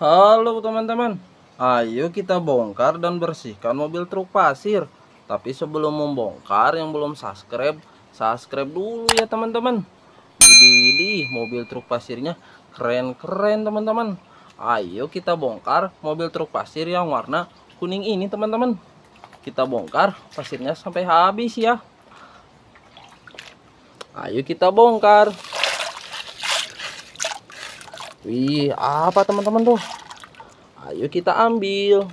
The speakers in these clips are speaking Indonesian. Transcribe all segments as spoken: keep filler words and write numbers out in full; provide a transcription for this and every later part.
Halo teman-teman, ayo kita bongkar dan bersihkan mobil truk pasir. Tapi sebelum membongkar, yang belum subscribe, subscribe dulu ya teman-teman. Widih widih, mobil truk pasirnya keren-keren teman-teman. Ayo kita bongkar mobil truk pasir yang warna kuning ini teman-teman. Kita bongkar pasirnya sampai habis ya. Ayo kita bongkar. Wih, apa teman-teman tuh? Ayo kita ambil.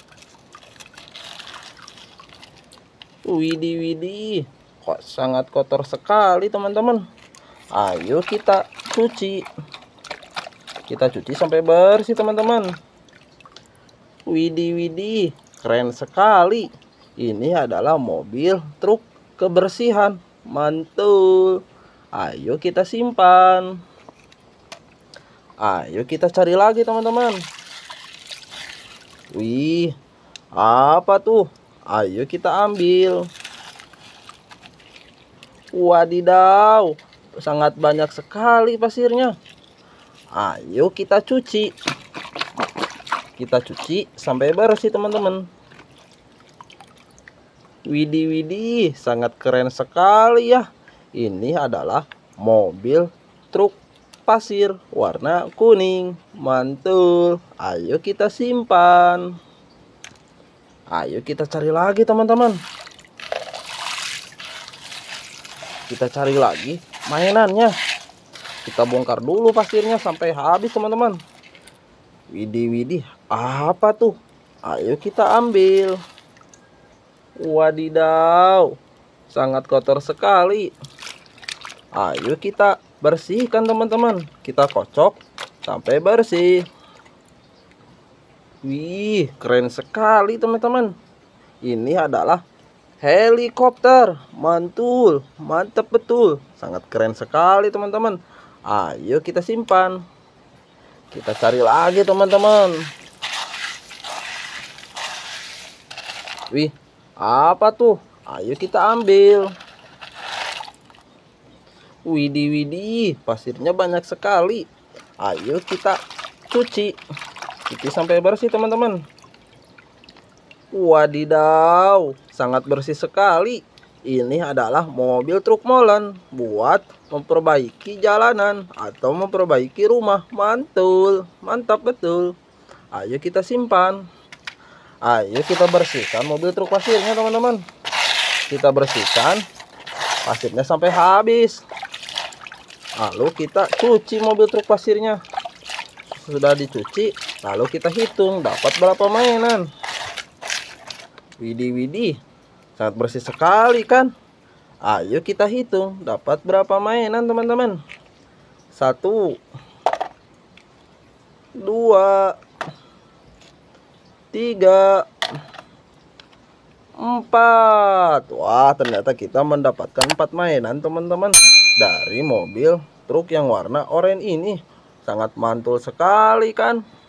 Widih widih, kok sangat kotor sekali teman-teman. Ayo kita cuci. Kita cuci sampai bersih teman-teman. Widih widih, keren sekali. Ini adalah mobil truk kebersihan. Mantul. Ayo kita simpan. Ayo kita cari lagi teman-teman. Wih, apa tuh? Ayo kita ambil. Wadidaw, sangat banyak sekali pasirnya. Ayo kita cuci. Kita cuci sampai bersih teman-teman. Widih widih, sangat keren sekali ya. Ini adalah mobil truk pasir warna kuning. Mantul. Ayo kita simpan. Ayo kita cari lagi teman-teman. Kita cari lagi mainannya. Kita bongkar dulu pasirnya sampai habis teman-teman. Widih widih, apa tuh? Ayo kita ambil. Wadidaw, sangat kotor sekali. Ayo kita bersihkan teman-teman. Kita kocok sampai bersih. Wih, keren sekali teman-teman. Ini adalah helikopter. Mantul, mantap betul. Sangat keren sekali teman-teman. Ayo kita simpan. Kita cari lagi teman-teman. Wih, apa tuh? Ayo kita ambil. Widih widih, pasirnya banyak sekali. Ayo kita cuci. Cuci sampai bersih teman-teman. Wadidaw, sangat bersih sekali. Ini adalah mobil truk molen buat memperbaiki jalanan atau memperbaiki rumah. Mantul, mantap betul. Ayo kita simpan. Ayo kita bersihkan mobil truk pasirnya teman-teman. Kita bersihkan pasirnya sampai habis. Lalu kita cuci mobil truk pasirnya. Sudah dicuci, lalu kita hitung dapat berapa mainan. Widih widih, sangat bersih sekali kan. Ayo kita hitung dapat berapa mainan teman-teman. Satu, dua, tiga, empat. Wah, ternyata kita mendapatkan empat mainan teman-teman dari mobil truk yang warna oranye ini. Sangat mantul sekali kan.